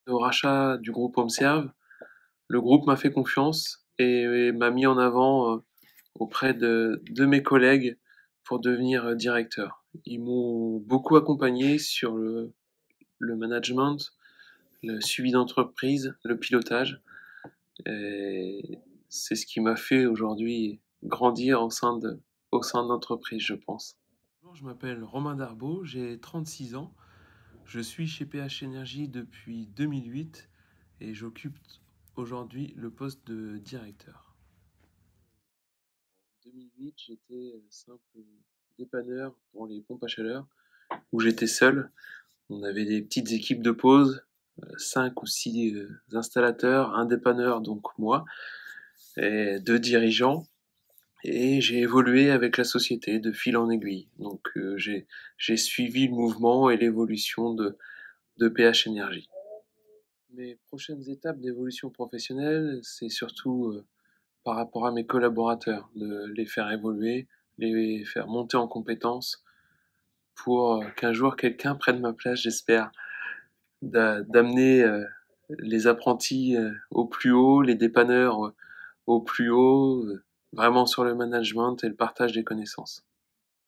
Au rachat du groupe Homeserve, le groupe m'a fait confiance et m'a mis en avant, auprès de mes collègues pour devenir, directeur. Ils m'ont beaucoup accompagné sur le management, le suivi d'entreprise, le pilotage et c'est ce qui m'a fait aujourd'hui grandir au sein de l'entreprise, je pense. Bonjour, je m'appelle Romain Darbaud, j'ai 36 ans. Je suis chez PH Énergie depuis 2008 et j'occupe aujourd'hui le poste de directeur. En 2008, j'étais simple dépanneur pour les pompes à chaleur où j'étais seul. On avait des petites équipes de pause, 5 ou 6 installateurs, un dépanneur, donc moi, et 2 dirigeants. Et j'ai évolué avec la société de fil en aiguille. Donc j'ai suivi le mouvement et l'évolution de PH Énergie. Mes prochaines étapes d'évolution professionnelle, c'est surtout par rapport à mes collaborateurs, de les faire évoluer, les faire monter en compétences pour qu'un jour quelqu'un prenne ma place, j'espère, d'amener les apprentis au plus haut, les dépanneurs au plus haut, vraiment sur le management et le partage des connaissances.